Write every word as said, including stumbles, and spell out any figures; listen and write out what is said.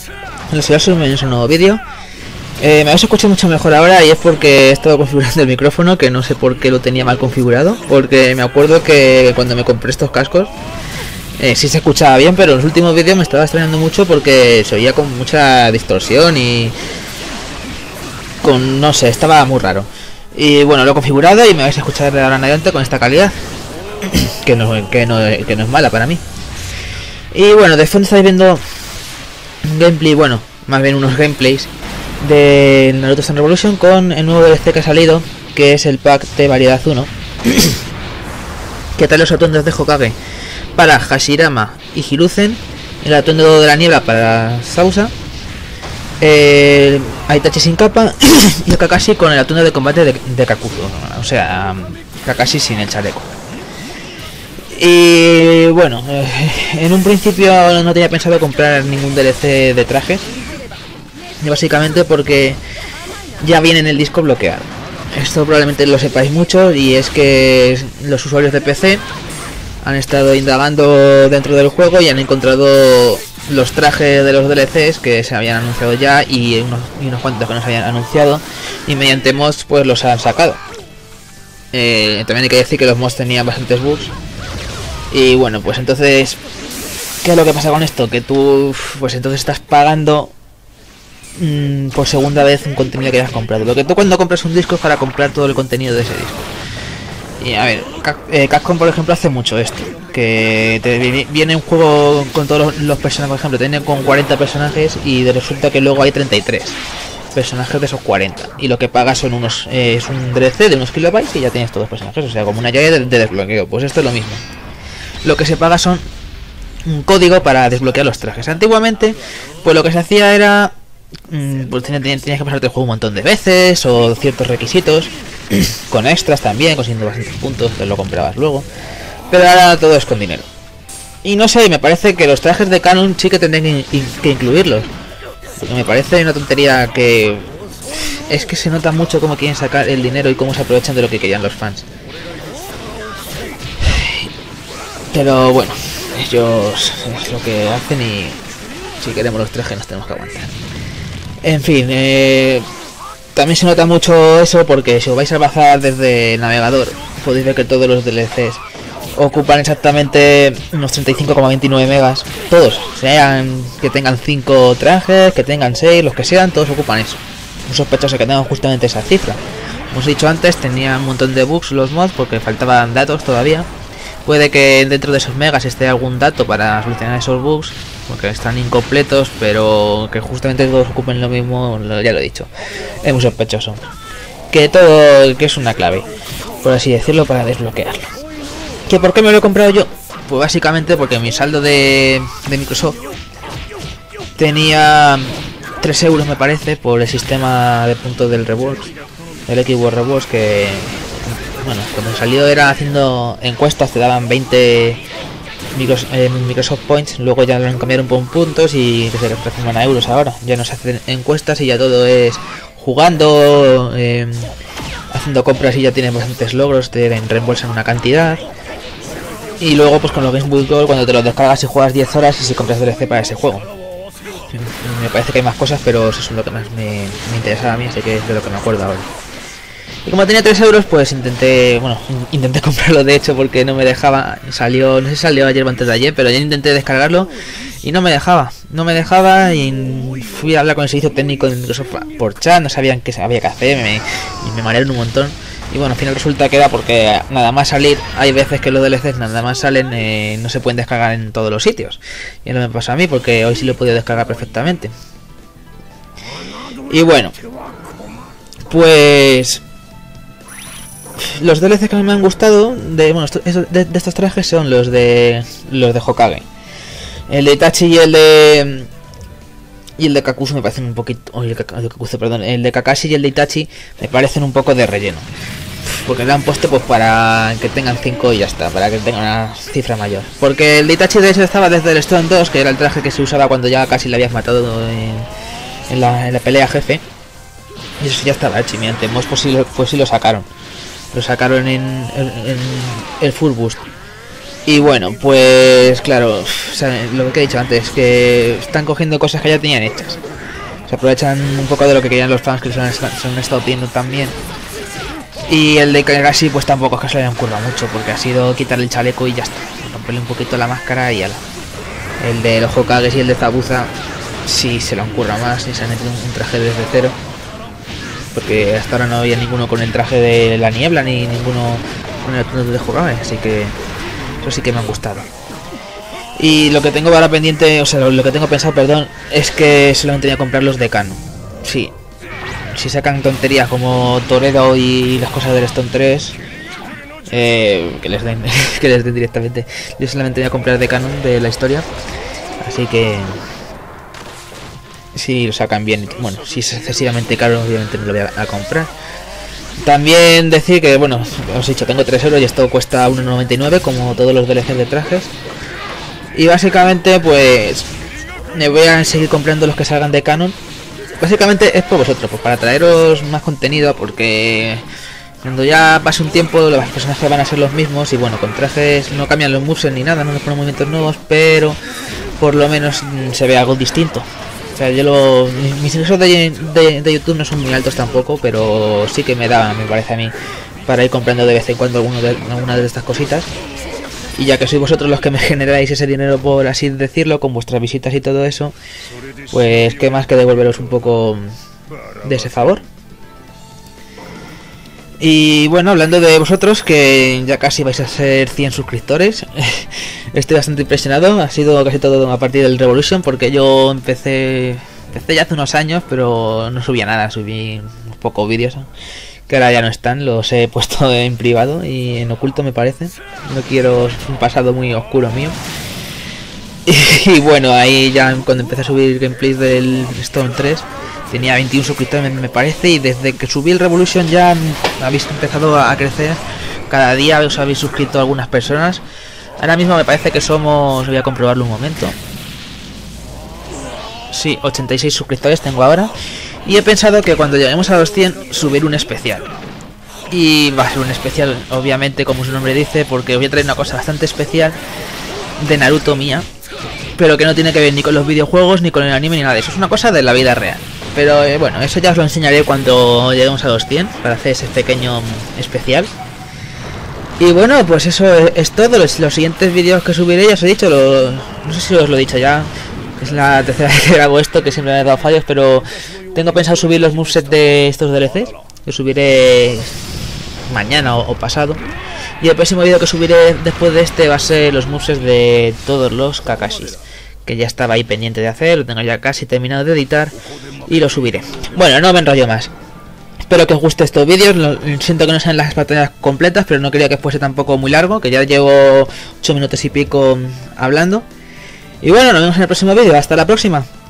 Bueno, si os bienvenidos a un nuevo vídeo. Eh, me habéis escuchado mucho mejor ahora y es porque he estado configurando el micrófono, que no sé por qué lo tenía mal configurado. Porque me acuerdo que cuando me compré estos cascos eh, sí se escuchaba bien, pero en los últimos vídeos me estaba extrañando mucho porque se oía con mucha distorsión y con, no sé, estaba muy raro. Y bueno, lo he configurado y me vais a escuchar de ahora en adelante con esta calidad que no, que no, que no es mala para mí. Y bueno, de fondo estáis viendo gameplay, bueno, más bien unos gameplays de Naruto Sun Revolution con el nuevo D L C que ha salido, que es el pack de variedad uno que trae los atuendos de Hokage para Hashirama y Hiruzen, el atuendo de la niebla para Sausa, el Itachi sin capa y el Kakashi con el atuendo de combate de, de Kakuzu, o sea, Kakashi sin el chaleco. Y bueno, eh, en un principio no tenía pensado comprar ningún D L C de trajes, básicamente porque ya viene en el disco bloqueado. Esto probablemente lo sepáis mucho, y es que los usuarios de P C han estado indagando dentro del juego y han encontrado los trajes de los D L Cs que se habían anunciado ya y unos, y unos cuantos que no se habían anunciado, y mediante mods pues los han sacado. Eh, también hay que decir que los mods tenían bastantes bugs. Y bueno, pues entonces, ¿qué es lo que pasa con esto? Que tú, pues entonces estás pagando mmm, por segunda vez un contenido que ya has comprado. Lo que tú cuando compras un disco es para comprar todo el contenido de ese disco. Y a ver, eh, Capcom por ejemplo hace mucho esto. Que te viene un juego con todos los, los personajes, por ejemplo, te viene con cuarenta personajes y resulta que luego hay treinta y tres personajes de esos cuarenta. Y lo que pagas son unos, eh, es un D L C de unos kilobytes y ya tienes todos los personajes. O sea, como una llave de, de desbloqueo. Pues esto es lo mismo. Lo que se paga son un código para desbloquear los trajes. Antiguamente, pues lo que se hacía era, mmm, pues tenías, tenías que pasarte el juego un montón de veces o ciertos requisitos, con extras también, consiguiendo bastantes puntos, te lo comprabas luego. Pero ahora todo es con dinero. Y no sé, me parece que los trajes de Canon sí que tendrían que, in que incluirlos. Porque me parece una tontería que es que se nota mucho cómo quieren sacar el dinero y cómo se aprovechan de lo que querían los fans. Pero bueno, ellos es lo que hacen y si queremos los trajes nos tenemos que aguantar. En fin, eh, también se nota mucho eso porque si os vais a bajar desde el navegador podéis ver que todos los D L Cs ocupan exactamente unos treinta y cinco coma veintinueve megas. Todos, sean que tengan cinco trajes, que tengan seis, los que sean, todos ocupan eso. Un sospechoso que tengan justamente esa cifra. Como os he dicho antes, tenía un montón de bugs los mods porque faltaban datos todavía. Puede que dentro de esos megas esté algún dato para solucionar esos bugs, porque están incompletos, pero que justamente todos ocupen lo mismo, ya lo he dicho. Es muy sospechoso. Que todo, que es una clave, por así decirlo, para desbloquearlo. ¿Que por qué me lo he comprado yo? Pues básicamente porque mi saldo de, de Microsoft tenía tres euros me parece, por el sistema de puntos del Rewards, el Xbox Rewards, que... Bueno, cuando salió era haciendo encuestas, te daban veinte Microsoft, eh, Microsoft Points, luego ya lo cambiaron por puntos y que se transforman a euros ahora. Ya no se hacen encuestas y ya todo es jugando, eh, haciendo compras y ya tienes bastantes logros, te reembolsan una cantidad. Y luego pues con los Games with Gold, cuando te los descargas y juegas diez horas y si compras D L C para ese juego. Me parece que hay más cosas, pero eso es lo que más me, me interesaba a mí, así que es de lo que me acuerdo ahora. Y como tenía tres euros, pues intenté, bueno, intenté comprarlo de hecho porque no me dejaba, salió, no sé si salió ayer o antes de ayer, pero ya intenté descargarlo y no me dejaba, no me dejaba y fui a hablar con el servicio técnico de Microsoft por chat, no sabían qué había que hacer, me, y me marearon un montón. Y bueno, al final resulta que era porque nada más salir, hay veces que los D L Cs nada más salen, eh, no se pueden descargar en todos los sitios. Y no me pasa a mí porque hoy sí lo he podido descargar perfectamente. Y bueno, pues... los D L Cs que a mí me han gustado de, bueno, esto, de, de estos trajes son los de los de Hokage. El de Itachi y el de y el de Kakuzu me parecen un poquito, oh, el, de, el de Kakuzu, perdón, el de Kakashi y el de Itachi me parecen un poco de relleno. Porque lo han puesto pues para que tengan cinco y ya está, para que tengan una cifra mayor. Porque el de Itachi de hecho estaba desde el Stone dos, que era el traje que se usaba cuando ya casi le habías matado en, en, la, en la pelea jefe. Y eso ya estaba hecho, y mediante mods pues sí lo, pues sí lo sacaron. Lo sacaron en, en, en el Full Boost. Y bueno, pues claro, o sea, lo que he dicho antes, que están cogiendo cosas que ya tenían hechas. Se aprovechan un poco de lo que querían los fans, que se han, se han estado pidiendo también. Y el de Kagashi pues tampoco es que se le hayan currado mucho, porque ha sido quitarle el chaleco y ya está, romperle un poquito la máscara y ala. El de los Hokages y el de Zabuza sí se lo han currado más y se han metido un traje desde cero, porque hasta ahora no había ninguno con el traje de la niebla ni ninguno con el atuendo de Hokage, así que eso sí que me han gustado. Y lo que tengo ahora pendiente, o sea, lo que tengo pensado, perdón, es que solamente voy a comprar los de Canon. Sí, si sacan tonterías como Toredo y las cosas del Stone tres, eh, que les den que les den directamente. Yo solamente voy a comprar de Canon de la historia, así que si lo sacan bien, bueno, si es excesivamente caro obviamente no lo voy a, a comprar. También decir que, bueno, os he dicho, tengo tres euros y esto cuesta uno noventa y nueve como todos los D L Cs de trajes. Y básicamente pues me voy a seguir comprando los que salgan de Canon. Básicamente es por vosotros, pues para traeros más contenido, porque cuando ya pase un tiempo los personajes van a ser los mismos y bueno, con trajes no cambian los moves ni nada, no les ponen movimientos nuevos, pero por lo menos mm, se ve algo distinto. O sea, yo lo, mis ingresos de, de, de YouTube no son muy altos tampoco, pero sí que me da, me parece a mí, para ir comprando de vez en cuando alguno de, alguna de estas cositas. Y ya que sois vosotros los que me generáis ese dinero, por así decirlo, con vuestras visitas y todo eso, pues qué más que devolveros un poco de ese favor. Y bueno, hablando de vosotros, que ya casi vais a ser cien suscriptores, estoy bastante impresionado. Ha sido casi todo a partir del Revolution, porque yo empecé empecé ya hace unos años, pero no subía nada, subí unos pocos vídeos que ahora ya no están, los he puesto en privado y en oculto, me parece. No quiero, es un pasado muy oscuro mío. Y, y bueno, ahí ya cuando empecé a subir gameplays del Stone tres tenía veintiún suscriptores, me, me parece, y desde que subí el Revolution ya habéis empezado a, a crecer. Cada día os habéis suscrito a algunas personas. Ahora mismo me parece que somos, voy a comprobarlo un momento. Sí, ochenta y seis suscriptores tengo ahora. Y he pensado que cuando lleguemos a los cien subir un especial. Y va a ser un especial, obviamente, como su nombre dice, porque os voy a traer una cosa bastante especial de Naruto mía, pero que no tiene que ver ni con los videojuegos, ni con el anime, ni nada de eso. Es una cosa de la vida real. Pero eh, bueno, eso ya os lo enseñaré cuando lleguemos a los cien, para hacer ese pequeño especial. Y bueno, pues eso es, es todo. Los, los siguientes vídeos que subiré, ya os he dicho, lo, no sé si os lo he dicho ya. Es la tercera vez que grabo esto, que siempre me he dado fallos, pero tengo pensado subir los movesets de estos D L Cs. Que subiré mañana o, o pasado. Y el próximo vídeo que subiré después de este va a ser los movesets de todos los Kakashis, que ya estaba ahí pendiente de hacer, lo tengo ya casi terminado de editar y lo subiré. Bueno, no me enrollo más. Espero que os guste estos vídeos. Lo, siento que no sean las batallas completas, pero no quería que fuese tampoco muy largo, que ya llevo ocho minutos y pico hablando. Y bueno, nos vemos en el próximo vídeo. Hasta la próxima.